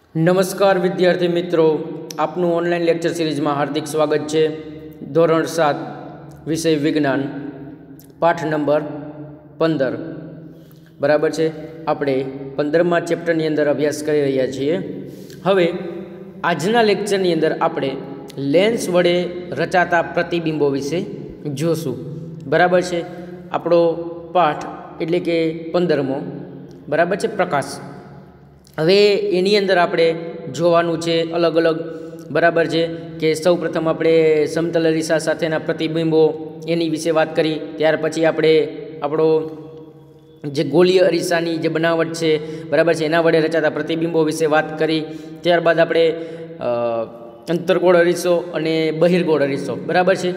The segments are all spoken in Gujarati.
નમસ્કાર વિદ્યાર્થી મિત્રો, આપનું ઓનલાઈન લેક્ચર સિરીઝમાં હાર્દિક સ્વાગત છે। ધોરણ 7 વિષય વિજ્ઞાન, પાઠ નંબર 15 બરાબર છે। આપણે 15મા ચેપ્ટરની અંદર અભ્યાસ કરી રહ્યા છીએ। હવે આજના લેક્ચરની અંદર આપણે લેન્સ વડે રચાતા પ્રતિબિંબો વિશે જોશું। બરાબર છે। આપણો પાઠ એટલે કે 15મો બરાબર છે, પ્રકાશ। હવે એની અંદર આપણે જોવાનું છે અલગ અલગ બરાબર છે કે સૌ પ્રથમ આપણે સમતલ અરીસા સાથેના પ્રતિબિંબો એની વિશે વાત કરી। ત્યાર પછી આપણે આપણો જે ગોળીય અરીસાની જે બનાવટ છે બરાબર છે એના વડે રચાતા પ્રતિબિંબો વિશે વાત કરી। ત્યારબાદ આપણે અંતર્ગોળ અરીસો અને બહિર્ગોળ અરીસો બરાબર છે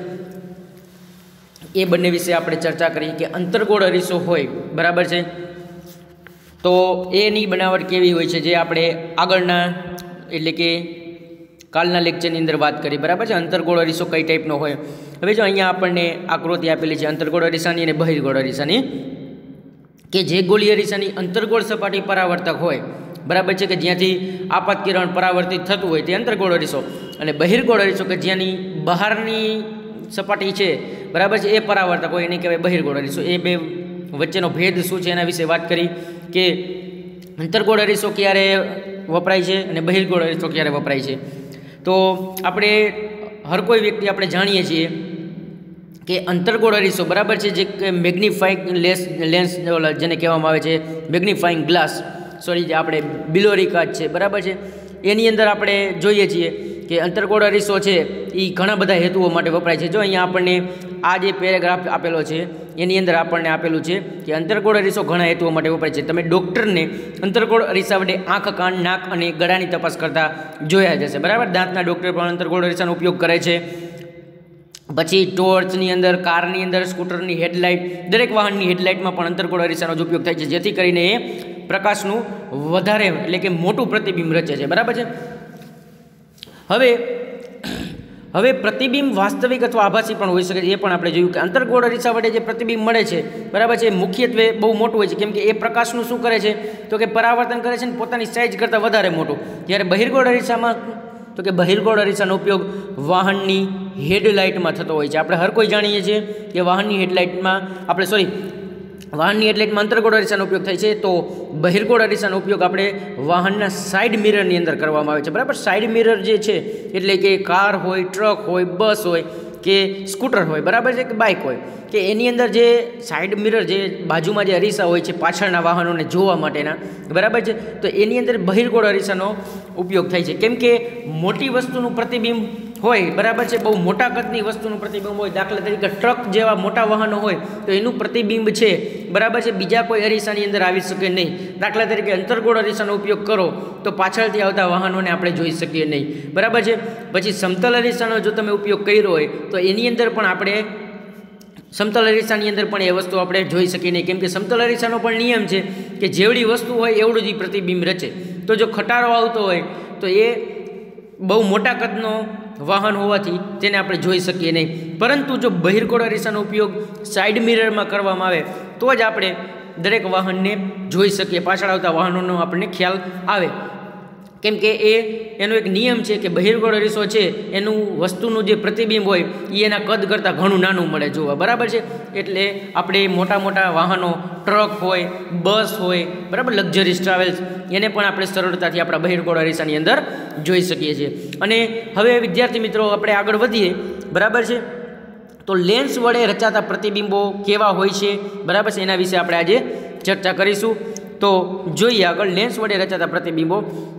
એ બંને વિશે આપણે ચર્ચા કરી કે અંતર્ગોળ અરીસો હોય બરાબર છે તો એની બનાવટ કેવી હોય છે, જે આપણે આગળના એટલે કે કાલના લેક્ચરની અંદર વાત કરી બરાબર છે। અંતર્ગોળ અરીસો કઈ ટાઈપનો હોય। હવે જો અહીંયા આપણને આકૃતિ આપેલી છે અંતર્ગોળ અરીસાની અને બહિર્ગોળ અરીસાની, કે જે ગોળીય અરીસાની અંતર્ગોળ સપાટી પરાવર્તક હોય બરાબર છે, કે જ્યાંથી આપાત કિરણ પરાવર્તિત થતું હોય તે અંતર્ગોળ અરીસો, અને બહિર્ગોળ અરીસો કે જ્યાંની બહારની સપાટી છે બરાબર છે એ પરાવર્તક હોય એને કહેવાય બહિર્ગોળ અરીસો। એ બે વચ્ચેનો ભેદ શું છે એના વિશે વાત કરી કે અંતર્ગોળ અરીસો ક્યારે વપરાય છે અને બહિર્ગોળ અરીસો ક્યારે વપરાય છે। તો આપણે હર કોઈ વ્યક્તિ આપણે જાણીએ છીએ કે અંતર્ગોળ અરીસો બરાબર છે જે મેગ્નિફાઈંગ લેન્સ જેને કહેવામાં આવે છે મેગ્નિફાઈંગ ગ્લાસ, સોરી જે આપણે બિલોરી કાચ છે બરાબર છે, એની અંદર આપણે જોઈએ છીએ કે અંતર્ગોળ અરીસો છે એ ઘણા બધા હેતુઓ માટે વપરાય છે। જો અહીંયા આપણને આ જે પેરેગ્રાફ આપેલો છે એની અંદર આપણને આપેલું છે કે અંતર્ગોળ અરીસો ઘણા હેતુઓ માટે વપરાય છે। તમે ડૉક્ટરને અંતર્ગોળ અરીસા વડે આંખ, કાન, નાક અને ગળાની તપાસ કરતા જોયા જશે બરાબર। દાંતના ડૉક્ટર પણ અંતર્ગોળ અરીસાનો ઉપયોગ કરે છે। પછી ટોર્ચની અંદર, કારની અંદર, સ્કૂટરની હેડલાઇટ, દરેક વાહનની હેડલાઇટમાં પણ અંતર્ગોળ અરીસાનો જ ઉપયોગ થાય છે, જેથી કરીને એ પ્રકાશનું વધારે એટલે કે મોટું પ્રતિબિંબ રચે છે બરાબર છે। હવે પ્રતિબિંબ વાસ્તવિક અથવા આભાસી પણ હોઈ શકે છે, એ પણ આપણે જોયું કે અંતર્ગોળ અરીસા વડે જે પ્રતિબિંબ મળે છે બરાબર છે મુખ્યત્વે બહુ મોટું હોય છે, કેમ કે એ પ્રકાશનું શું કરે છે તો કે પરાવર્તન કરે છે ને પોતાની સાઇઝ કરતાં વધારે મોટું। જ્યારે બહિર્ગોળ અરીસામાં તો કે બહિર્ગોળ અરીસાનો ઉપયોગ વાહનની હેડલાઇટમાં થતો હોય છે। આપણે હર કોઈ જાણીએ છીએ કે વાહનની હેડલાઇટમાં અંતર્ગોળ અરીસાનો ઉપયોગ થાય છે, તો બહિર્ગોળ અરીસાનો ઉપયોગ આપણે વાહનના સાઇડ મિરરની અંદર કરવામાં આવે છે બરાબર। સાઇડ મિરર જે છે એટલે કે કાર હોય, ટ્રક હોય, બસ હોય કે સ્કૂટર હોય બરાબર છે કે બાઇક હોય, કે એની અંદર જે સાઇડ મિરર જે બાજુમાં જે અરીસા હોય છે પાછળના વાહનોને જોવા માટેના બરાબર છે, તો એની અંદર બહિર્ગોળ અરીસાનો ઉપયોગ થાય છે। કેમ કે મોટી વસ્તુનું પ્રતિબિંબ હોય બરાબર છે, બહુ મોટા કદની વસ્તુનું પ્રતિબિંબ હોય, દાખલા તરીકે ટ્રક જેવા મોટા વાહનો હોય તો એનું પ્રતિબિંબ છે બરાબર છે બીજા કોઈ અરીસાની અંદર આવી શકે નહીં। દાખલા તરીકે અંતર્ગોળ અરીસાનો ઉપયોગ કરો તો પાછળથી આવતા વાહનોને આપણે જોઈ શકીએ નહીં બરાબર છે। પછી સમતલ અરીસાનો જો તમે ઉપયોગ કર્યો હોય તો એની અંદર પણ આપણે સમતલ અરીસાની અંદર પણ એ વસ્તુ આપણે જોઈ શકીએ નહીં, કેમ કે સમતલ અરીસાનો પણ નિયમ છે કે જેવડી વસ્તુ હોય એવડું જ પ્રતિબિંબ રચે। તો જો ખટારો આવતો હોય તો એ બહુ મોટા કદનો વાહન હોવાથી તેને આપણે જોઈ શકીએ નહીં, પરંતુ જો બહિર્ગોળ અરીસાનો ઉપયોગ સાઇડ મિરરમાં કરવામાં આવે તો જ આપણે દરેક વાહનને જોઈ શકીએ, પાછળ આવતા વાહનોનો આપણને ખ્યાલ આવે। કેમ કે એનો એક નિયમ છે કે બહિર્ગોળ અરીસો છે એનું વસ્તુનું જે પ્રતિબિંબ હોય એ એના કદ કરતાં ઘણું નાનું મળે જોવા બરાબર છે। એટલે આપણે મોટા મોટા વાહનો, ટ્રક હોય, બસ હોય બરાબર, લક્ઝરીઝ ટ્રાવેલ્સ, એને પણ આપણે સરળતાથી આપણા બહિર્ગોળ અરીસાની અંદર જોઈ શકીએ છીએ। અને હવે વિદ્યાર્થી મિત્રો આપણે આગળ વધીએ બરાબર છે, તો લેન્સ વડે રચાતા પ્રતિબિંબો કેવા હોય છે બરાબર છે એના વિશે આપણે આજે ચર્ચા કરીશું। તો જોઈએ આગળ લેન્સ વડે રચાતા પ્રતિબિંબો।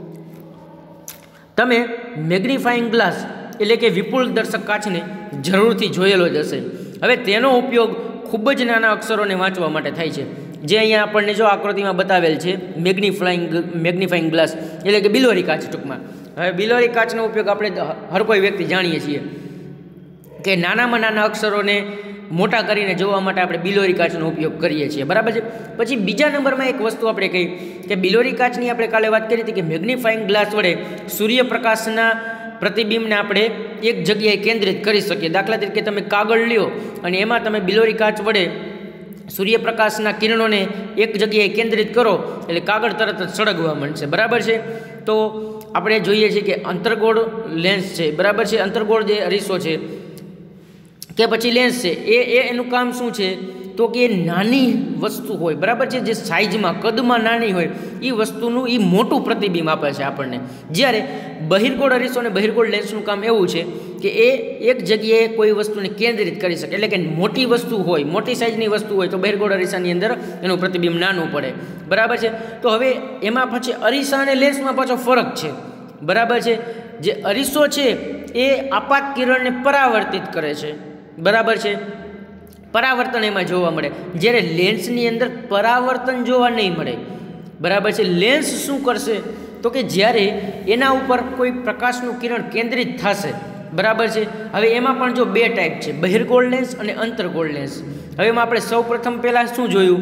તમે મેગ્નિફાઈંગ ગ્લાસ એટલે કે વિપુલ દર્શક કાચને જરૂરથી જોયેલો જ હશે। હવે તેનો ઉપયોગ ખૂબ જ નાના અક્ષરોને વાંચવા માટે થાય છે, જે અહીંયા આપણને જો આકૃતિમાં બતાવેલ છે મેગ્નિફાઈંગ ગ્લાસ એટલે કે બિલોરી કાચ ટૂંકમાં। હવે બિલોરી કાચનો ઉપયોગ આપણે હર કોઈ વ્યક્તિ જાણીએ છીએ કે નાનામાં નાના અક્ષરોને મોટા કરીને જોવા માટે આપણે બિલોરી કાચનો ઉપયોગ કરીએ છીએ બરાબર છે। પછી બીજા નંબરમાં એક વસ્તુ આપણે કહી કે બિલોરી કાચની આપણે કાલે વાત કરી હતી કે મેગ્નિફાઈંગ ગ્લાસ વડે સૂર્યપ્રકાશના પ્રતિબિંબને આપણે એક જગ્યાએ કેન્દ્રિત કરી શકીએ। દાખલા તરીકે તમે કાગળ લ્યો અને એમાં તમે બિલોરી કાચ વડે સૂર્યપ્રકાશના કિરણોને એક જગ્યાએ કેન્દ્રિત કરો એટલે કાગળ તરત જ સળગવા માંડશે, બરાબર છે. તો આપણે જોઈએ છીએ કે અંતર્ગોળ લેન્સ છે, બરાબર છે. અંતર્ગોળ જે અરીસો છે કે પછી લેન્સ છે એનું કામ શું છે તો કે નાની વસ્તુ હોય, બરાબર છે, જે સાઇઝમાં કદમાં નાની હોય એ વસ્તુનું એ મોટું પ્રતિબિંબ આપે છે આપણને. જ્યારે બહિર્ગોળ અરીસો અને બહિર્ગોળ લેન્સનું કામ એવું છે કે એ એક જગ્યાએ કોઈ વસ્તુને કેન્દ્રિત કરી શકે, એટલે કે મોટી વસ્તુ હોય, મોટી સાઇઝની વસ્તુ હોય તો બહિર્ગોળ અરીસાની અંદર એનું પ્રતિબિંબ નાનું પડે, બરાબર છે. તો હવે એમાં પછી અરીસા અને લેન્સમાં પાછો ફરક છે, બરાબર છે. જે અરીસો છે એ આપાત કિરણને પરાવર્તિત કરે છે, બરાબર છે, પરાવર્તન એમાં જોવા મળે, જ્યારે લેન્સની અંદર પરાવર્તન જોવા નહીં મળે, બરાબર છે. લેન્સ શું કરશે તો કે જ્યારે એના ઉપર કોઈ પ્રકાશનું કિરણ કેન્દ્રિત થશે, બરાબર છે. હવે એમાં પણ જો બે ટાઈપ છે, બહિર્ગોળ લેન્સ અને અંતર્ગોળ લેન્સ. હવે એમાં આપણે સૌ પ્રથમ પહેલાં શું જોયું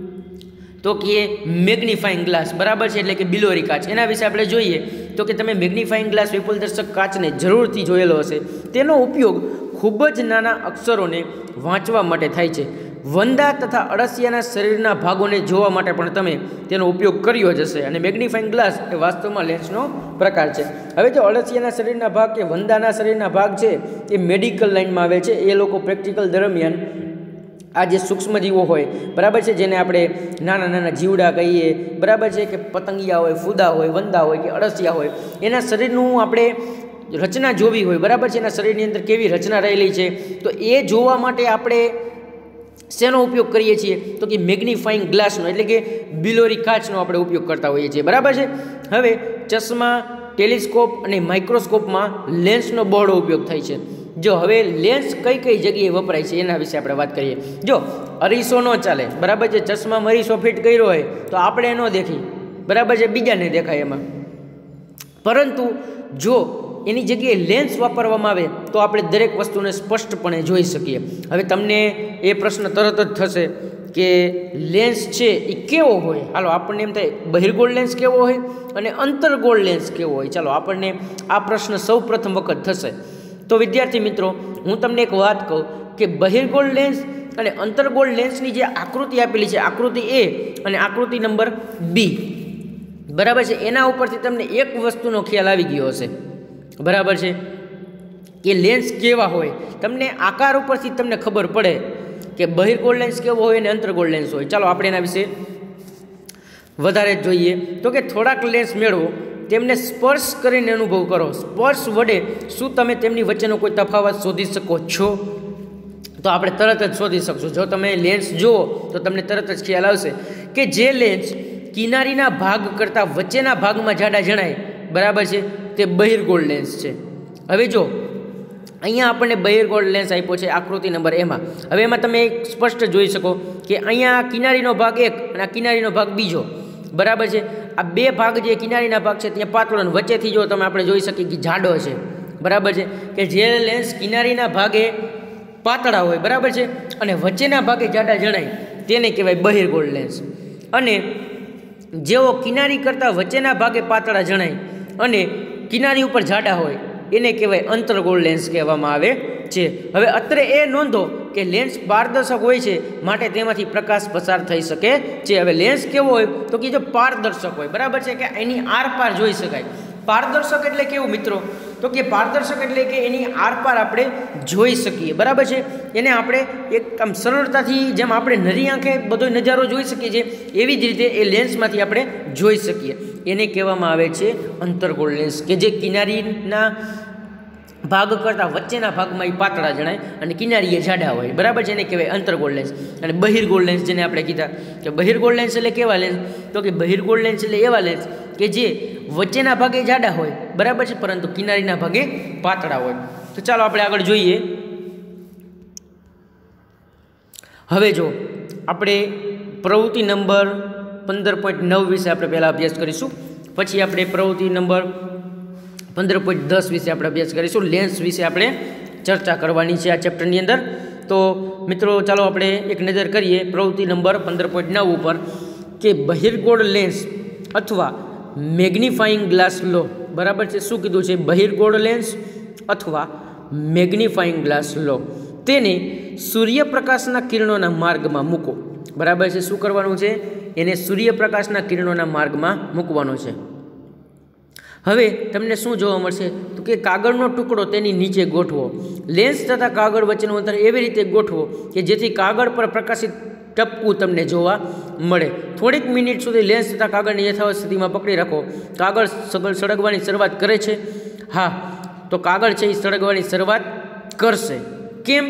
તો કે મેગ્નિફાઈંગ ગ્લાસ, બરાબર છે, એટલે કે બિલોરી કાચ. એના વિશે આપણે જોઈએ તો કે તમે મેગ્નિફાઈંગ ગ્લાસ વિપુલદર્શક કાચને જરૂરથી જોયેલો હશે. તેનો ઉપયોગ ખૂબ જ નાના અક્ષરોને વાંચવા માટે થાય છે. વંદા તથા અળસિયાના શરીરના ભાગોને જોવા માટે પણ તમે તેનો ઉપયોગ કર્યો જ હશે. અને મેગ્નિફાઈંગ ગ્લાસ એ વાસ્તવમાં લેન્સનો પ્રકાર છે. હવે જો અળસિયાના શરીરના ભાગ કે વંદાના શરીરના ભાગ છે એ મેડિકલ લાઇનમાં આવે છે. એ લોકો પ્રેક્ટિકલ દરમિયાન આ જે સૂક્ષ્મજીવો હોય, બરાબર છે, જેને આપણે નાના નાના જીવડા કહીએ, બરાબર છે, કે પતંગિયા હોય, ફૂદા હોય, વંદા હોય કે અળસિયા હોય, એના શરીરનું આપણે રચના જોવી હોય, બરાબર છે, એના શરીરની અંદર કેવી રચના રહેલી છે, તો એ જોવા માટે આપણે શેનો ઉપયોગ કરીએ છીએ તો કે મેગ્નિફાઈંગ ગ્લાસનો, એટલે કે બિલોરી કાચનો આપણે ઉપયોગ કરતા હોઈએ છીએ, બરાબર છે. હવે ચશ્મા, ટેલિસ્કોપ અને માઇક્રોસ્કોપમાં લેન્સનો બહોળો ઉપયોગ થાય છે. જો હવે લેન્સ કઈ કઈ જગ્યાએ વપરાય છે એના વિશે આપણે વાત કરીએ. જો અરીસો ન ચાલે, બરાબર છે, ચશ્મામાં અરીસો ફિટ કર્યો હોય તો આપણે ન દેખી, બરાબર છે, બીજાને દેખાય એમાં. પરંતુ જો એની જગ્યાએ લેન્સ વાપરવામાં આવે તો આપણે દરેક વસ્તુને સ્પષ્ટપણે જોઈ શકીએ. હવે તમને એ પ્રશ્ન તરત જ થશે કે લેન્સ છે એ કેવો હોય. હાલો આપણને એમ થાય બહિર્ગોળ લેન્સ કેવો હોય અને અંતર્ગોળ લેન્સ કેવો હોય. ચાલો આપણને આ પ્રશ્ન સૌ પ્રથમ વખત થશે. તો વિદ્યાર્થી મિત્રો, હું તમને એક વાત કહું કે બહિર્ગોળ લેન્સ અને અંતર્ગોળ લેન્સની જે આકૃતિ આપેલી છે, આકૃતિ એ અને આકૃતિ નંબર બી, બરાબર છે, એના ઉપરથી તમને એક વસ્તુનો ખ્યાલ આવી ગયો હશે, બરાબર છે, કે લેન્સ કેવા હોય. તમને આકાર ઉપરથી તમને ખબર પડે કે બહિર્ગોળ લેન્સ કેવો હોય અને અંતર્ગોળ લેન્સ હોય. ચાલો આપણે એના વિશે વધારે જોઈએ તો કે થોડાક લેન્સ મેળવો, તેમને સ્પર્શ કરીને અનુભવ કરો. સ્પર્શ વડે શું તમે તેમની વચ્ચેનો કોઈ તફાવત શોધી શકો છો? તો આપણે તરત જ શોધી શકશું. જો તમે લેન્સ જુઓ તો તમને તરત જ ખ્યાલ આવશે કે જે લેન્સ કિનારીના ભાગ કરતાં વચ્ચેના ભાગમાં જાડા જણાય, બરાબર છે, તે બહિર્ગોળ લેન્સ છે. હવે જો અહીંયા આપણને બહિર્ગોળ લેન્સ આપ્યો છે આકૃતિ નંબર એમાં. હવે એમાં તમે સ્પષ્ટ જોઈ શકો કે અહીંયા કિનારીનો ભાગ એક અને આ કિનારીનો ભાગ બીજો, બરાબર છે. આ બે ભાગ જે કિનારીના ભાગ છે ત્યાં પાતળો અને વચ્ચેથી જો તમે આપણે જોઈ શકીએ કે જાડો છે, બરાબર છે, કે જે લેન્સ કિનારીના ભાગે પાતળા હોય, બરાબર છે, અને વચ્ચેના ભાગે જાડા જણાય તેને કહેવાય બહિર્ગોળ લેન્સ. અને જેઓ કિનારી કરતાં વચ્ચેના ભાગે પાતળા જણાય અને કિનારી ઉપર જાડા હોય એને કહેવાય અંતર્ગોળ લેન્સ કહેવામાં આવે છે. હવે અત્રે એ નોંધો કે લેન્સ પારદર્શક હોય છે માટે તેમાંથી પ્રકાશ પસાર થઈ શકે છે. હવે લેન્સ કેવો હોય તો કે જો પારદર્શક હોય, બરાબર છે, કે એની આરપાર જોઈ શકાય. પારદર્શક એટલે કેવું મિત્રો તો કે પારદર્શક એટલે કે એની આરપાર આપણે જોઈ શકીએ, બરાબર છે, એને આપણે એક આમ સરળતાથી જેમ આપણે નરી આંખે બધો નજારો જોઈ શકીએ છીએ એવી જ રીતે એ લેન્સમાંથી આપણે જોઈ શકીએ. એને કહેવામાં આવે છે અંતર્ગોળ લેન્સ, કે જે કિનારીના ભાગ કરતાં વચ્ચેના ભાગમાં એ પાતળા જણાય અને કિનારીએ જાડા હોય, બરાબર છે, એને કહેવાય અંતર્ગોળ લેન્સ. અને બહિર્ગોળ લેન્સ જેને આપણે કીધા કે બહિર્ગોળ લેન્સ એટલે કેવા લેન્સ તો કે બહિર્ગોળ લેન્સ એટલે એવા લેન્સ કે જે વચ્ચેના ભાગે જાડા હોય, બરાબર છે, પરંતુ કિનારીના ભાગે પાતળા હોય. તો ચાલો આપણે આગળ જોઈએ. હવે જો આપણે પ્રવૃત્તિ નંબર 15.9 વિશે આપણે પહેલાં અભ્યાસ કરીશું, પછી આપણે પ્રવૃત્તિ નંબર 15.10 વિશે આપણે અભ્યાસ કરીશું. લેન્સ વિશે આપણે ચર્ચા કરવાની છે આ ચેપ્ટરની અંદર. તો મિત્રો ચાલો આપણે એક નજર કરીએ પ્રવૃત્તિ નંબર 15.9 ઉપર કે બહિર્ગોળ લેન્સ અથવા મેગ્નિફાઈંગ ગ્લાસ લો, બરાબર છે. શું કીધું છે? બહિર્ગોળ લેન્સ અથવા મેગ્નિફાઈંગ ગ્લાસ લો, તેને સૂર્યપ્રકાશના કિરણોના માર્ગમાં મૂકો. બરાબર છે। શું કરવાનું છે? એને સૂર્યપ્રકાશના કિરણોના માર્ગમાં મૂકવાનો છે। હવે તમને શું જોવા મળશે? તો કે કાગળનો ટુકડો તેની નીચે ગોઠવો। લેન્સ તથા કાગળ વચ્ચેનું અંતર એવી રીતે ગોઠવો કે જેથી કાગળ પર પ્રકાશિત ટપકું તમને જોવા મળે। થોડીક મિનિટ સુધી લેન્સ તથા કાગળની યથાવત સ્થિતિમાં પકડી રાખો। કાગળ સળગવાની શરૂઆત કરે છે? હા, તો કાગળ છે એ સળગવાની શરૂઆત કરશે। કેમ?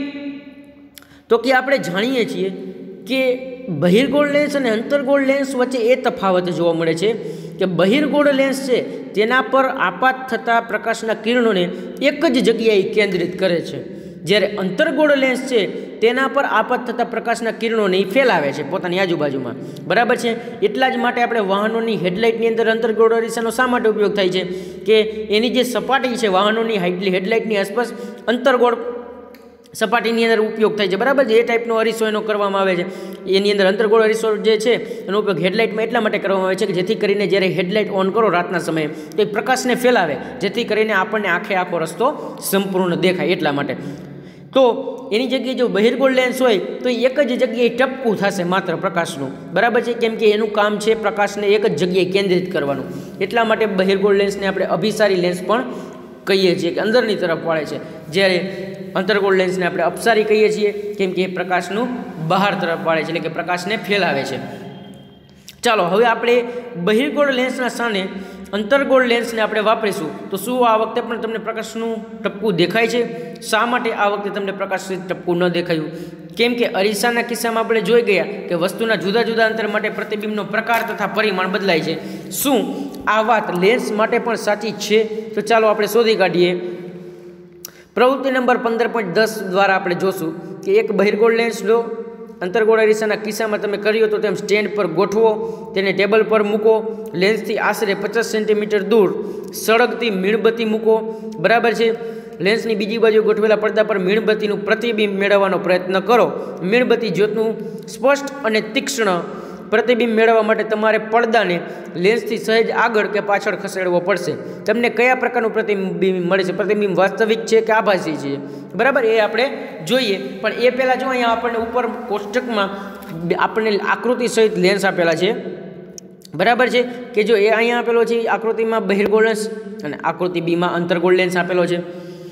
તો કે આપણે જાણીએ છીએ કે બહિર્ગોળ લેન્સ અને અંતર્ગોળ લેન્સ વચ્ચે એ તફાવત જોવા મળે છે કે બહિર્ગોળ લેન્સ છે તેના પર આપાત થતા પ્રકાશના કિરણોને એક જ જગ્યાએ કેન્દ્રિત કરે છે, જ્યારે અંતર્ગોળ લેન્સ છે તેના પર આપાત થતા પ્રકાશના કિરણોને ફેલાવે છે પોતાની આજુબાજુમાં। બરાબર છે। એટલા જ માટે આપણે વાહનોની હેડલાઇટની અંદર અંતર્ગોળ અરીસાનો શા માટે ઉપયોગ થાય છે? કે એની જે સપાટી છે વાહનોની હેડલાઇટની આસપાસ અંતર્ગોળ સપાટીની અંદર ઉપયોગ થાય છે। બરાબર છે। એ ટાઈપનો અરીસો એનો કરવામાં આવે છે। એની અંદર અંતર્ગોળ અરીસો જે છે એનો ઉપયોગ હેડલાઇટમાં એટલા માટે કરવામાં આવે છે કે જેથી કરીને જ્યારે હેડલાઇટ ઓન કરો રાતના સમયે તો એ પ્રકાશને ફેલાવે, જેથી કરીને આપણને આખો રસ્તો સંપૂર્ણ દેખાય એટલા માટે। તો એની જગ્યાએ જો બહિર્ગોળ લેન્સ હોય તો એક જ જગ્યાએ ટપકું થશે માત્ર પ્રકાશનું। બરાબર છે। કેમ કે એનું કામ છે પ્રકાશને એક જ જગ્યાએ કેન્દ્રિત કરવાનું। એટલા માટે બહિર્ગોળ લેન્સને આપણે અભિસારી લેન્સ પણ કહીએ છીએ કે અંદરની તરફ વાળે છે, જ્યારે અંતર્ગોળ લેન્સને આપણે અપસારી કહીએ છીએ કેમ કે એ પ્રકાશનું બહાર તરફ વાળે છે, એટલે કે પ્રકાશને ફેલાવે છે। ચાલો હવે આપણે બહિર્ગોળ લેન્સના સ્થાને અંતર્ગોળ લેન્સને આપણે વાપરીશું। તો શું આ વખતે પણ તમને પ્રકાશનું ટપકું દેખાય છે? શા માટે આ વખતે તમને પ્રકાશનું ટપકું ન દેખાયું? કેમ કે અરીસાના કિસ્સામાં આપણે જોઈ ગયા કે વસ્તુના જુદા જુદા અંતર માટે પ્રતિબિંબનો પ્રકાર તથા પરિમાણ બદલાય છે। શું આ વાત લેન્સ માટે પણ સાચી છે? તો ચાલો આપણે શોધી કાઢીએ। પ્રવૃત્તિ નંબર 15.10 દ્વારા આપણે જોશું કે એક બહિર્ગોળ લેન્સ લો, અંતર્ગોળ અરીસાના કિસ્સામાં તમે કર્યો તો તેમ સ્ટેન્ડ પર ગોઠવો, તેને ટેબલ પર મૂકો, લેન્સથી આશરે 50 સેન્ટીમીટર દૂર સળગતી મીણબત્તી મૂકો। બરાબર છે। લેન્સની બીજી બાજુ ગોઠવેલા પડદા પર મીણબત્તીનું પ્રતિબિંબ મેળવવાનો પ્રયત્ન કરો। મીણબત્તી જ્યોતનું સ્પષ્ટ અને તીક્ષ્ણ પ્રતિબિંબ મેળવવા માટે તમારે પડદાને લેન્સથી સહેજ આગળ કે પાછળ ખસેડવો પડશે। તમને કયા પ્રકારનું પ્રતિબિંબ મળે છે? પ્રતિબિંબ વાસ્તવિક છે કે આભાસી છે? બરાબર, એ આપણે જોઈએ। પણ એ પહેલાં જો અહીંયા આપણને ઉપર કોષ્ટકમાં આપણને આકૃતિ સહિત લેન્સ આપેલા છે। બરાબર છે કે જો એ અહીંયા આપેલો છે આકૃતિમાં બહિર્ગોળ લેન્સ અને આકૃતિ બીમાં અંતર્ગોળ લેન્સ આપેલો છે।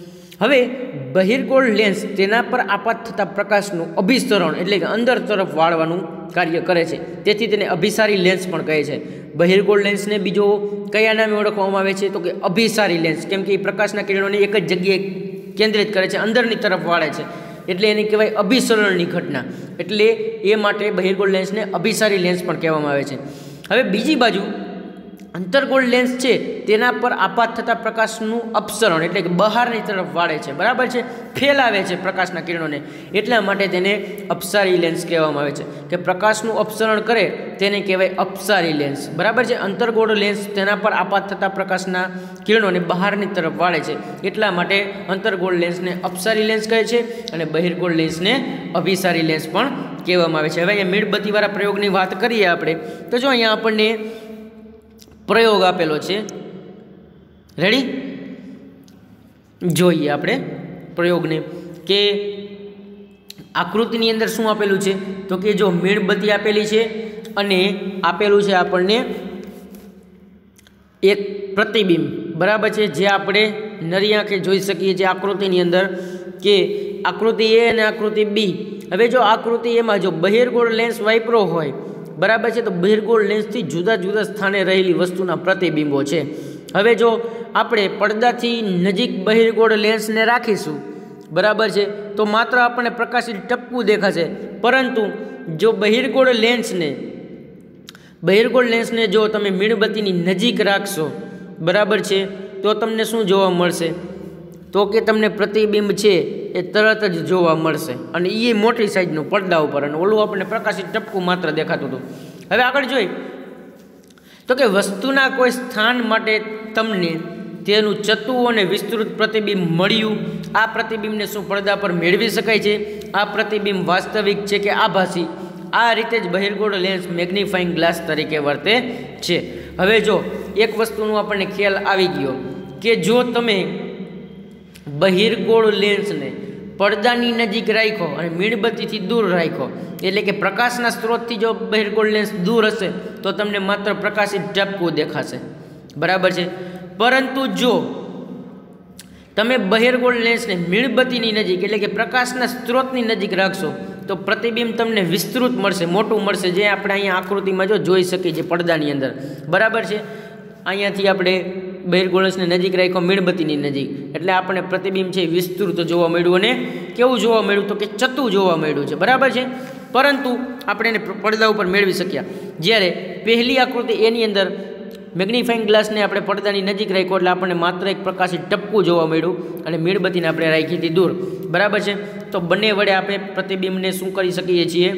હવે બહિર્ગોળ લેન્સ તેના પર આપાત થતા પ્રકાશનું અભિસરણ એટલે કે અંદર તરફ વાળવાનું કાર્ય કરે છે, તેથી તેને અભિસારી લેન્સ પણ કહે છે। બહિર્ગોળ લેન્સને બીજો કયા નામે ઓળખવામાં આવે છે? તો કે અભિસારી લેન્સ, કેમ કે એ પ્રકાશના કિરણોને એક જ જગ્યાએ કેન્દ્રિત કરે છે, અંદરની તરફ વાળે છે, એટલે એને કહેવાય અભિસરણની ઘટના। એટલે એ માટે બહિર્ગોળ લેન્સને અભિસારી લેન્સ પણ કહેવામાં આવે છે। હવે બીજી બાજુ અંતર્ગોળ લેન્સ છે તેના પર આપાત થતા પ્રકાશનું અપસરણ એટલે કે બહારની તરફ વાળે છે। બરાબર છે। ફેલાવે છે પ્રકાશના કિરણોને, એટલા માટે તેને અપસારી લેન્સ કહેવામાં આવે છે કે પ્રકાશનું અપસરણ કરે તેને કહેવાય અપસારી લેન્સ। બરાબર છે। અંતર્ગોળ લેન્સ તેના પર આપાત થતા પ્રકાશના કિરણોને બહારની તરફ વાળે છે, એટલા માટે અંતર્ગોળ લેન્સને અપસારી લેન્સ કહે છે અને બહિર્ગોળ લેન્સને અભિસારી લેન્સ પણ કહેવામાં આવે છે। હવે અહીંયા મીણબત્તીવાળા પ્રયોગની વાત કરીએ આપણે તો જો અહીંયા આપણને પ્રયોગ આપેલો છે। રેડી? જોઈએ આપણે પ્રયોગને કે આકૃતિની અંદર શું આપેલું છે? તો કે જો મીણબત્તી આપેલી છે અને આપેલું છે આપણને એક પ્રતિબિંબ। બરાબર છે। જે આપણે નરી આંખે જોઈ શકીએ છીએ આકૃતિની અંદર કે આકૃતિ એ અને આકૃતિ બી। હવે જો આકૃતિ એમાં જો બહિર્ગોળ લેન્સ વાપરો હોય, બરાબર છે, તો બહિર્ગોળ લેન્સથી જુદા જુદા સ્થાને રહેલી વસ્તુના પ્રતિબિંબો છે। હવે જો આપણે પડદાથી નજીક બહિર્ગોળ લેન્સને રાખીશું, બરાબર છે, તો માત્ર આપણને પ્રકાશિત ટપકું દેખાશે, પરંતુ જો બહિર્ગોળ લેન્સને જો તમે મીણબત્તીની નજીક રાખશો, બરાબર છે, તો તમને શું જોવા મળશે? તો કે તમને પ્રતિબિંબ છે એ તરત જ જોવા મળશે, અને એ મોટી સાઈઝનું પડદા ઉપર, અને ઓલું આપણને પ્રકાશિત ટપકું માત્ર દેખાતું હતું। હવે આગળ જોઈ તો કે વસ્તુના કોઈ સ્થાન માટે તમને તેનું ચતું અને વિસ્તૃત પ્રતિબિંબ મળ્યું। આ પ્રતિબિંબને શું પડદા પર મેળવી શકાય છે? આ પ્રતિબિંબ વાસ્તવિક છે કે આભાસી? આ રીતે જ બહિર્ગોળ લેન્સ મેગ્નિફાઇંગ ગ્લાસ તરીકે વર્તે છે। હવે જો એક વસ્તુનો આપણને ખ્યાલ આવી ગયો કે જો તમે બહિર્ગોળ લેન્સને પડદાની નજીક રાખ્યો અને મીણબત્તીથી દૂર રાખ્યો, એટલે કે પ્રકાશના સ્ત્રોતથી જો બહિર્ગોળ લેન્સ દૂર હશે તો તમને માત્ર પ્રકાશિત ટપકું દેખાશે, બરાબર છે. પરંતુ જો તમે બહિર્ગોળ લેન્સને મીણબત્તીની નજીક એટલે કે પ્રકાશના સ્ત્રોતની નજીક રાખશો તો પ્રતિબિંબ તમને વિસ્તૃત મળશે, મોટું મળશે, જે આપણે અહીંયા આકૃતિમાં જોઈ શકીએ છીએ પડદાની અંદર, બરાબર છે. અહીંયાથી આપણે બહિર્ગોળ લેન્સને નજીક રાખ્યો મીણબત્તીની નજીક, એટલે આપણને પ્રતિબિંબ છે વિસ્તૃત જોવા મળ્યું અને કેવું જોવા મળ્યું તો કે ચતું જોવા મળ્યું છે, બરાબર છે. પરંતુ આપણે એને પડદા ઉપર મેળવી શક્યા. જ્યારે પહેલી આકૃતિ એની અંદર મેગ્નિફાઇંગ ગ્લાસને આપણે પડદાની નજીક રાખ્યો એટલે આપણને માત્ર એક પ્રકાશિત ટપકું જોવા મળ્યું અને મીણબત્તીને આપણે રાખી હતી દૂર, બરાબર છે. તો બંને વડે આપણે પ્રતિબિંબને શું કરી શકીએ છીએ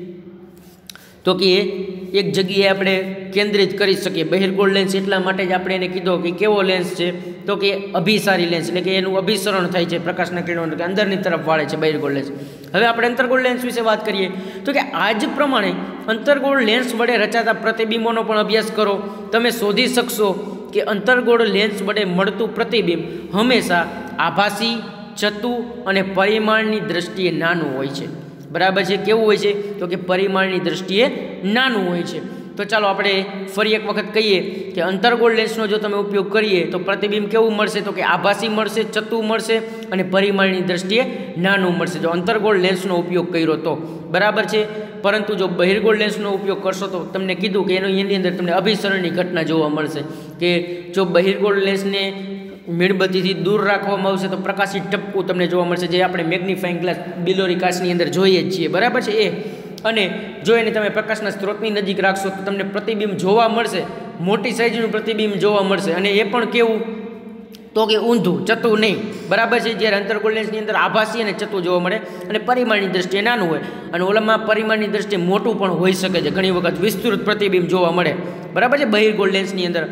તો કે એક જગ્યાએ આપણે કેન્દ્રિત કરી શકીએ. બહિર્ગોળ લેન્સ એટલા માટે જ આપણે એને કીધો કે કેવો લેન્સ છે તો કે અભિસારી લેન્સ, એટલે કે એનું અભિસરણ થાય છે પ્રકાશના કિરણો, કે અંદરની તરફ વાળે છે બહિર્ગોળ લેન્સ. હવે આપણે અંતર્ગોળ લેન્સ વિશે વાત કરીએ તો કે આ જ પ્રમાણે અંતર્ગોળ લેન્સ વડે રચાતા પ્રતિબિંબોનો પણ અભ્યાસ કરો. તમે શોધી શકશો કે અંતર્ગોળ લેન્સ વડે મળતું પ્રતિબિંબ હંમેશા આભાસી, ચતું અને પરિમાણની દ્રષ્ટિએ નાનું હોય છે, બરાબર છે. કેવું હોય છે તો કે પરિમાણની દ્રષ્ટિએ નાનું હોય છે. તો ચાલો આપણે ફરી એક વખત કહીએ કે અંતર્ગોળ લેન્સનો જો તમે ઉપયોગ કરીએ તો પ્રતિબિંબ કેવું મળશે તો કે આભાસી મળશે, ચતું મળશે અને પરિમાણની દ્રષ્ટિએ નાનું મળશે જો અંતર્ગોળ લેન્સનો ઉપયોગ કર્યો તો, બરાબર છે. પરંતુ જો બહિર્ગોળ લેન્સનો ઉપયોગ કરશો તો તમને કીધું કે એની અંદર તમને અભિસરણની ઘટના જોવા મળશે, કે જો બહિર્ગોળ લેન્સને મીણબત્તીથી દૂર રાખવામાં આવશે તો પ્રકાશિત ટપકું તમને જોવા મળશે, જે આપણે મેગ્નિફાઇંગ ગ્લાસ બિલોરી કાચની અંદર જોઈએ જ છીએ, બરાબર છે એ. અને જો એને તમે પ્રકાશના સ્ત્રોતની નજીક રાખશો તો તમને પ્રતિબિંબ જોવા મળશે, મોટી સાઇઝનું પ્રતિબિંબ જોવા મળશે, અને એ પણ કેવું તો કે ઊંધું, ચતું નહીં, બરાબર છે. જ્યારે અંતર્ગોળ લેન્સની અંદર આભાસી અને ચતું જોવા મળે અને પરિમાણની દ્રષ્ટિએ નાનું હોય, અને ઓલામાં પરિમાણની દ્રષ્ટિએ મોટું પણ હોઈ શકે છે, ઘણી વખત વિસ્તૃત પ્રતિબિંબ જોવા મળે, બરાબર છે બહિર્ગોળ લેન્સની અંદર.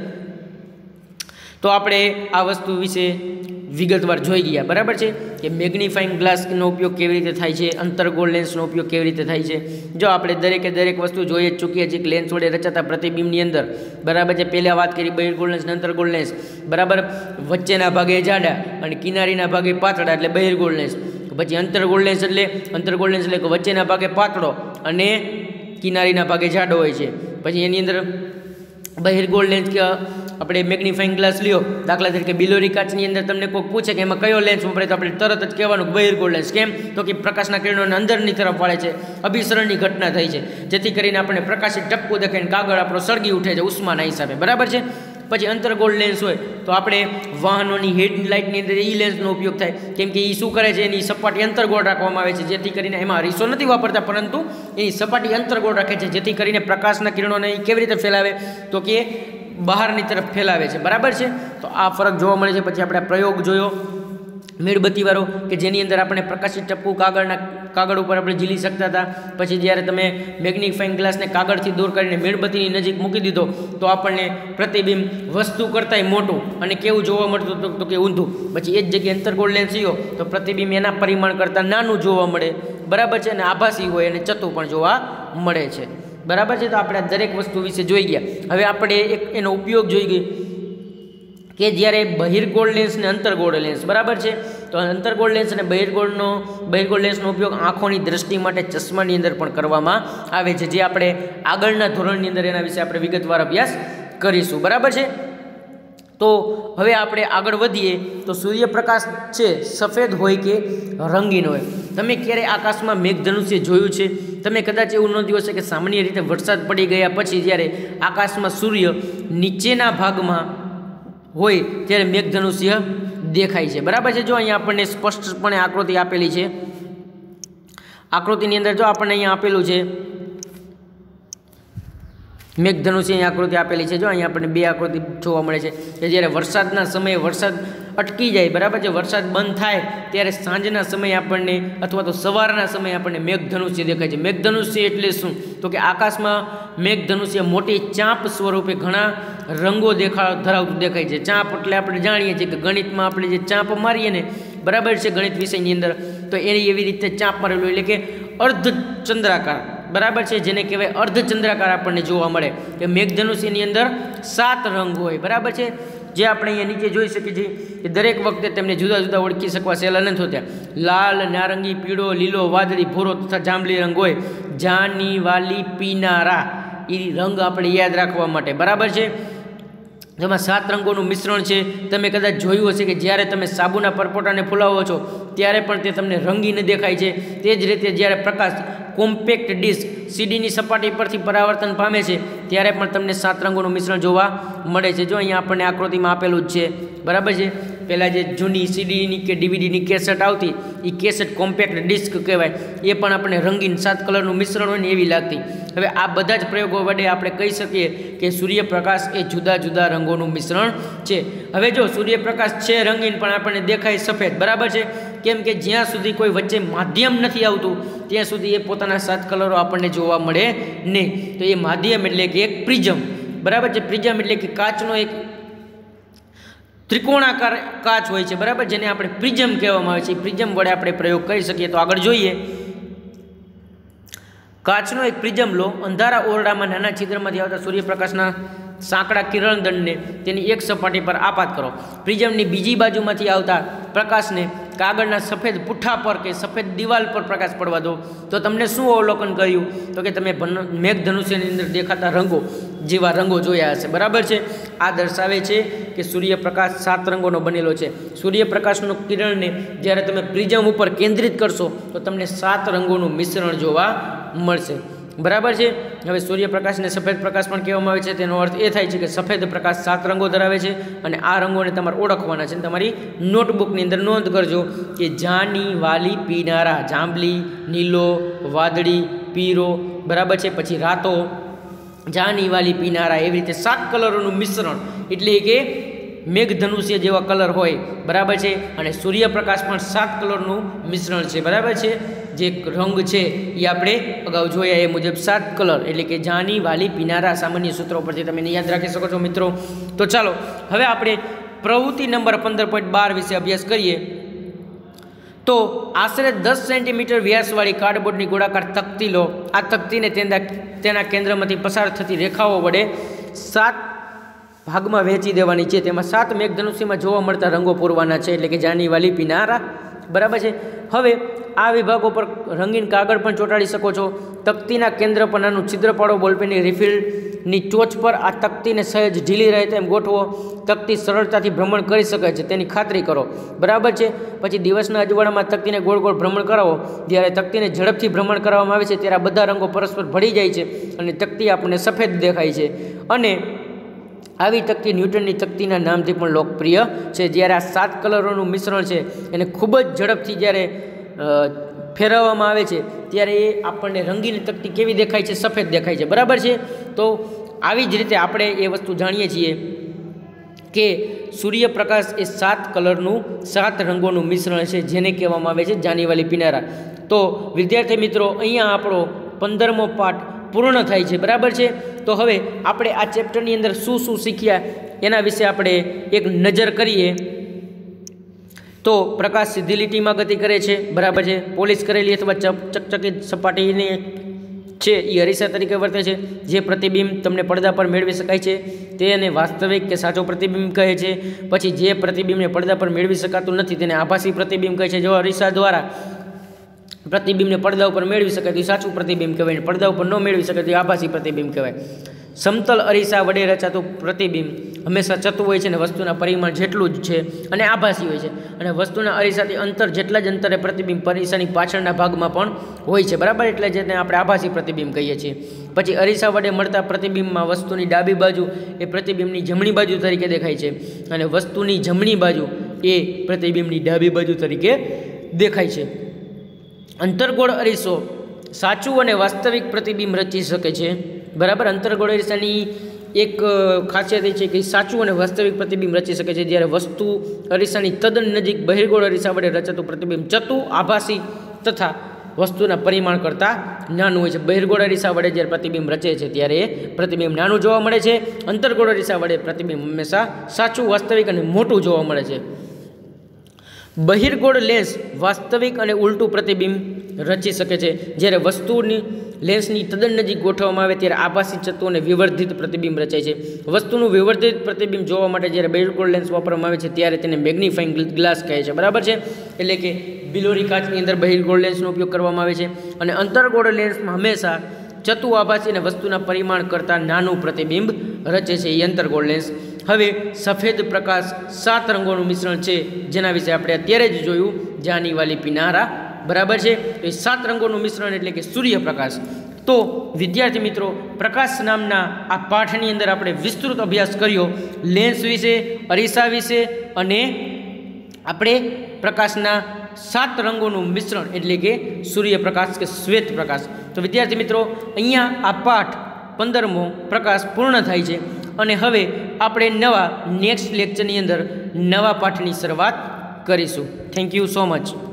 તો આપણે આ વસ્તુ વિશે વિગતવાર જોઈ ગયા, બરાબર છે, કે મેગ્નિફાઇંગ ગ્લાસનો ઉપયોગ કેવી રીતે થાય છે, અંતર્ગોળ લેન્સનો ઉપયોગ કેવી રીતે થાય છે. જો આપણે દરેક વસ્તુ જોઈએ જ ચૂકીએ છીએ કે લેન્સ વડે રચાતા પ્રતિબિંબની અંદર, બરાબર છે. પહેલાં વાત કરી બહિર્ગોળ લેન્સ અને અંતર્ગોળ લેન્સ, બરાબર. વચ્ચેના ભાગે જાડા અને કિનારીના ભાગે પાતળા એટલે બહિર્ગોળ લેન્સ. પછી અંતર્ગોળ લેન્સ એટલે કે વચ્ચેના ભાગે પાતળો અને કિનારીના ભાગે જાડો હોય છે. પછી એની અંદર બહિર્ગોળ લેન્સ કે આપણે મેગ્નિફાઇંગ ગ્લાસ લ્યો, દાખલા તરીકે બિલોરી કાચની અંદર તમને કોઈ પૂછે કે એમાં કયો લેન્સ વપરાય તો આપણે તરત જ કહેવાનું બહિર્ગોળ લેન્સ. કેમ તો કે પ્રકાશના કિરણોને અંદરની તરફ વાળે છે, અભિસરણની ઘટના થાય છે, જેથી કરીને આપણે પ્રકાશિત ટપકું દેખાય, કાગળ આપણો સળગી ઉઠે છે ઉષ્માના હિસાબે, બરાબર છે. પછી અંતર્ગોળ લેન્સ હોય તો આપણે વાહનોની હેડલાઇટની અંદર એ લેન્સનો ઉપયોગ થાય, કેમ કે એ શું કરે છે એની સપાટી અંતર્ગોળ રાખવામાં આવે છે, જેથી કરીને એમાં અરીસો નથી વાપરતા પરંતુ એની સપાટી અંતર્ગોળ રાખે છે, જેથી કરીને પ્રકાશના કિરણોને કેવી રીતે ફેલાવે તો કે બહારની તરફ ફેલાવે છે, બરાબર છે. તો આ ફરક જોવા મળે છે. પછી આપણે પ્રયોગ જોયો મીણબત્તીવાળો, કે જેની અંદર આપણે પ્રકાશિત ટપકું કાગળ ઉપર આપણે ઝીલી શકતા હતા. પછી જ્યારે તમે મેગ્નિફાઇંગ ગ્લાસને કાગળથી દૂર કરીને મીણબત્તીની નજીક મૂકી દીધો તો આપણને પ્રતિબિંબ વસ્તુ કરતાંય મોટું અને કેવું જોવા મળતું હતું તો કે ઊંધું. પછી એ જ જગ્યાએ અંતર્ગોળ લેન્સ લ્યો તો પ્રતિબિંબ એના પરિમાણ કરતાં નાનું જોવા મળે, બરાબર છે, અને આભાસી હોય અને ચતું પણ જોવા મળે છે, બરાબર છે. તો આપણે દરેક વસ્તુ વિશે જોઈ ગયા. હવે આપણે એક એનો ઉપયોગ જોઈ ગઈ કે જ્યારે બહિર્ગોળ લેન્સ ને અંતર્ગોળ લેન્સ, બરાબર છે. તો અંતર્ગોળ લેન્સ અને બહિર્ગોળ લેન્સનો ઉપયોગ આંખોની દ્રષ્ટિ માટે ચશ્માની અંદર પણ કરવામાં આવે છે, જે આપણે આગળના ધોરણની અંદર એના વિશે આપણે વિગતવાર અભ્યાસ કરીશું, બરાબર છે. તો હવે આપણે આગળ વધીએ તો સૂર્યપ્રકાશ છે સફેદ હોય કે રંગીન હોય. તમે ક્યારે આકાશમાં મેઘધનુષ્ય જોયું છે? તમે કદાચ એવું નોંધ્યું હશે કે સામાન્ય રીતે વરસાદ પડી ગયા પછી જ્યારે આકાશમાં સૂર્ય નીચેના ભાગમાં હોય ત્યારે મેઘધનુષ્ય દેખાય છે, બરાબર છે. જો અહીંયા આપણને સ્પષ્ટપણે આકૃતિ આપેલી છે, આકૃતિની અંદર જો આપણને અહીંયા આપેલું છે મેઘધનુષ્ય, અહીં આકૃતિ આપેલી છે. જો અહીંયા આપણને બે આકૃતિ જોવા મળે છે કે જ્યારે વરસાદના સમયે વરસાદ અટકી જાય, બરાબર છે, વરસાદ બંધ થાય ત્યારે સાંજના સમયે આપણને અથવા તો સવારના સમયે આપણને મેઘધનુષ્ય દેખાય છે. મેઘધનુષ્ય એટલે શું તો કે આકાશમાં મેઘધનુષ્ય મોટી ચાંપ સ્વરૂપે ઘણા રંગો ધરાવતું દેખાય છે. ચાંપ એટલે આપણે જાણીએ છીએ કે ગણિતમાં આપણે જે ચાંપ મારીએ ને, બરાબર છે, ગણિત વિષયની અંદર, તો એની એવી રીતે ચાંપ મારેલું એટલે કે અર્ધચંદ્રાકાર, બરાબર છે, જેને કહેવાય અર્ધચંદ્રાકાર આપણને જોવા મળે. કે મેઘધનુષ્યની અંદર 7 રંગ હોય, બરાબર છે. જે આપણે અહીંયા નીચે જોઈ શકીએ છીએ કે દરેક વખતે તેમને જુદા જુદા ઓળખી શકવા સહેલા નથી હોતા. લાલ, નારંગી, પીળો, લીલો, વાદળી, ભૂરો તથા જાંબલી રંગ હોય. જાની, વાલી, પીનારા એ રંગ આપણે યાદ રાખવા માટે. બરાબર છે. જેમાં 7 રંગોનું મિશ્રણ છે. તમે કદાચ જોયું હશે કે જ્યારે તમે સાબુના પરપોટાને ફૂલાવો છો ત્યારે પણ તે તમને રંગીન દેખાય છે. તે જ રીતે જ્યારે પ્રકાશ કોમ્પેક્ટ ડિસ્ક સીડીની સપાટી પરથી પરાવર્તન પામે છે ત્યારે પણ તમને 7 રંગોનું મિશ્રણ જોવા મળે છે. જો અહીંયા આપણને આકૃતિમાં આપેલું જ છે. બરાબર છે. પહેલાં જે જૂની સીડીની કે ડીવીડીની કેસેટ આવતી એ કેસેટ કોમ્પેક્ટ ડિસ્ક કહેવાય. એ પણ આપણને રંગીન 7 કલરનું મિશ્રણ હોય ને એવી લાગતી. હવે આ બધા જ પ્રયોગો વડે આપણે કહી શકીએ કે સૂર્યપ્રકાશ એ જુદા જુદા રંગોનું મિશ્રણ છે. હવે જો સૂર્યપ્રકાશ છે રંગીન પણ આપણને દેખાય સફેદ. બરાબર છે. કેમ કે જ્યાં સુધી કોઈ વચ્ચે માધ્યમ નથી આવતું ત્યાં સુધી એ પોતાના 7 કલરો આપણને જોવા મળે નહીં. તો એ માધ્યમ એટલે કે એક પ્રિઝમ. બરાબર છે. પ્રિઝમ એટલે કે કાચનો એક ત્રિકોણાકાર કાચ હોય છે. બરાબર, જેને આપણે પ્રિઝમ કહેવામાં આવે છે. પ્રિઝમ વડે આપણે પ્રયોગ કરી શકીએ. તો આગળ જોઈએ. કાચનો એક પ્રિઝમ લો. અંધારા ઓરડામાં નાના છિદ્રમાંથી આવતા સૂર્યપ્રકાશના સાંકડા કિરણદંડને તેની એક સપાટી પર આપાત કરો. પ્રિઝમની બીજી બાજુમાંથી આવતા પ્રકાશને કાગળના સફેદ પુઠ્ઠા પર કે સફેદ દિવાલ પર પ્રકાશ પડવા દો. તો તમને શું અવલોકન કર્યું? તો કે તમે મેઘધનુષ્યની અંદર દેખાતા રંગો જેવા રંગો જોયા હશે. બરાબર છે. આ દર્શાવે છે કે સૂર્યપ્રકાશ 7 રંગોનો બનેલો છે. સૂર્યપ્રકાશનું કિરણને જ્યારે તમે પ્રિઝમ ઉપર કેન્દ્રિત કરશો તો તમને 7 રંગોનું મિશ્રણ જોવા મળશે. બરાબર છે. હવે સૂર્યપ્રકાશને સફેદ પ્રકાશ પણ કહેવામાં આવે છે. તેનો અર્થ એ થાય છે કે સફેદ પ્રકાશ 7 રંગો ધરાવે છે અને આ રંગોને તમારે ઓળખવાના છે. તમારી નોટબુકની અંદર નોંધ કરજો કે જાની, વાલી, પીનારા, જાંબલી, નીલો, વાદળી, પીરો. બરાબર છે. પછી રાતો, જાની, વાલી, પીનારા એવી રીતે 7 કલરોનું મિશ્રણ એટલે કે મેઘધનુષ્ય જેવા કલર હોય. બરાબર છે. અને સૂર્યપ્રકાશ પણ 7 કલરનું મિશ્રણ છે. બરાબર છે. જે રંગ છે એ આપણે અગાઉ જોયા એ મુજબ 7 કલર એટલે કે જાની, વાલી, પીનારા સામાન્ય સૂત્રો પરથી તમે યાદ રાખી શકો છો મિત્રો. તો ચાલો હવે આપણે પ્રવૃત્તિ નંબર 15.12 વિશે અભ્યાસ કરીએ. તો આશરે 10 સેન્ટીમીટર વ્યાસવાળી કાર્ડબોર્ડની ગોળાકાર તકતી લો. આ તકતીને તેના કેન્દ્રમાંથી પસાર થતી રેખાઓ વડે 7 ભાગમાં વહેંચી દેવાની છે. તેમાં 7 મેઘધનુષ્યમાં જોવા મળતા રંગો પૂરવાના છે એટલે કે જાની, વાલી, પીનારા. બરાબર છે. હવે આ વિભાગો પર રંગીન કાગળ પણ ચોંટાડી શકો છો. તકતીના કેન્દ્ર પર નાનું છિદ્ર પાડો. બોલપેનની રિફિલની ટોચ પર આ તકતીને સહેજ ઢીલી રહે તેમ ગોઠવો. તકતી સરળતાથી ભ્રમણ કરી શકે છે તેની ખાતરી કરો. બરાબર છે. પછી દિવસના અજવાળામાં તકતીને ગોળ ગોળ ભ્રમણ કરાવો. જ્યારે તકતીને ઝડપથી ભ્રમણ કરવામાં આવે છે ત્યારે બધા રંગો પરસ્પર ભળી જાય છે અને તકતી આપણને સફેદ દેખાય છે. અને આવી તકતી ન્યૂટનની તકતીના નામથી પણ લોકપ્રિય છે. જ્યારે આ 7 કલરોનું મિશ્રણ છે એને ખૂબ જ ઝડપથી જ્યારે ફેરવવામાં આવે છે ત્યારે એ આપણને રંગીન તકતી કેવી દેખાય છે? સફેદ દેખાય છે. બરાબર છે. તો આવી જ રીતે આપણે એ વસ્તુ જાણીએ છીએ કે સૂર્યપ્રકાશ એ 7 કલરનું 7 રંગોનું મિશ્રણ છે જેને કહેવામાં આવે છે જાની, વાલી, પીનારા. તો વિદ્યાર્થી મિત્રો અહીંયા આપણો 15મો પાઠ પૂર્ણ થાય છે. બરાબર છે. તો હવે આપણે આ ચેપ્ટરની અંદર શું શું શીખ્યા એના વિશે આપણે એક નજર કરીએ. તો પ્રકાશ સીધી લીટીમાં ગતિ કરે છે. બરાબર છે. પોલિશ કરેલી અથવા ચકચકિત સપાટીની છે એ અરીસા તરીકે વર્તે છે. જે પ્રતિબિંબ તમને પડદા પર મેળવી શકાય છે તેને વાસ્તવિક કે સાચો પ્રતિબિંબ કહે છે. પછી જે પ્રતિબિંબને પડદા પર મેળવી શકાતું નથી તેને આભાસી પ્રતિબિંબ કહે છે. જો અરીસા દ્વારા પ્રતિબિંબને પડદા ઉપર મેળવી શકાય તો એ સાચું પ્રતિબિંબ કહેવાય. પડદા ઉપર ન મેળવી શકાય તો એ આભાસી પ્રતિબિંબ કહેવાય. સમતલ અરીસા વડે રચાતું પ્રતિબિંબ હંમેશા ચતું હોય છે અને વસ્તુના પરિમાણ જેટલું જ છે અને આભાસી હોય છે. અને વસ્તુના અરીસાથી અંતર જેટલા જ અંતરે પ્રતિબિંબ અરીસાની પાછળના ભાગમાં પણ હોય છે. બરાબર. એટલે જેને આપણે આભાસી પ્રતિબિંબ કહીએ છીએ. પછી અરીસા વડે મળતા પ્રતિબિંબમાં વસ્તુની ડાબી બાજુ એ પ્રતિબિંબની જમણી બાજુ તરીકે દેખાય છે અને વસ્તુની જમણી બાજુ એ પ્રતિબિંબની ડાબી બાજુ તરીકે દેખાય છે. અંતર્ગોળ અરીસો સાચું અને વાસ્તવિક પ્રતિબિંબ રચી શકે છે. બરાબર. અંતર્ગોળ અરીસાની એક ખાસિયત એ છે કે સાચું અને વાસ્તવિક પ્રતિબિંબ રચી શકે છે. જ્યારે વસ્તુ અરીસાની તદ્દન નજીક બહિર્ગોળ અરીસા વડે રચાતું પ્રતિબિંબ ચતું, આભાસી તથા વસ્તુના પરિમાણ કરતાં નાનું હોય છે. બહિર્ગોળ અરીસા વડે જ્યારે પ્રતિબિંબ રચે છે ત્યારે એ પ્રતિબિંબ નાનું જોવા મળે છે. અંતર્ગોળ અરીસા વડે પ્રતિબિંબ હંમેશા સાચું, વાસ્તવિક અને મોટું જોવા મળે છે. બહિર્ગોળ લેન્સ વાસ્તવિક અને ઉલટું પ્રતિબિંબ રચી શકે છે. જ્યારે વસ્તુની લેન્સની તદ્દન નજીક ગોઠવવામાં આવે ત્યારે આભાસી તત્વો અને વિવર્ધિત પ્રતિબિંબ રચાય છે. વસ્તુનું વિવર્ધિત પ્રતિબિંબ જોવા માટે જ્યારે બેઝલ લેન્સ વાપરવામાં આવે છે ત્યારે તેને મેગ્નિફાઇંગ ગ્લાસ કહે છે. બરાબર છે. એટલે કે બિલોરી કાચની અંદર બહિર્ગોળ લેન્સનો ઉપયોગ કરવામાં આવે છે અને અંતર્ગોળ લેન્સમાં હંમેશા ચતુ આભાસી અને વસ્તુના પરિમાણ કરતાં નાનું પ્રતિબિંબ રચે છે, એ અંતર્ગોળ લેન્સ. હવે સફેદ પ્રકાશ 7 રંગોનું મિશ્રણ છે, જેના વિશે આપણે અત્યારે જ જોયું, જાની વાલી પિનારા. બરાબર છે. તો એ 7 રંગોનું મિશ્રણ એટલે કે સૂર્યપ્રકાશ. તો વિદ્યાર્થી મિત્રો, પ્રકાશ નામના આ પાઠની અંદર આપણે વિસ્તૃત અભ્યાસ કર્યો લેન્સ વિશે, અરીસા વિશે અને આપણે પ્રકાશના 7 રંગોનું મિશ્રણ એટલે કે સૂર્યપ્રકાશ કે શ્વેત પ્રકાશ. તો વિદ્યાર્થી મિત્રો, અહીંયા આ પાઠ 15મો પ્રકાશ પૂર્ણ થાય છે અને હવે આપણે નેક્સ્ટ લેક્ચરની અંદર નવા પાઠની શરૂઆત કરીશું. Thank you so much.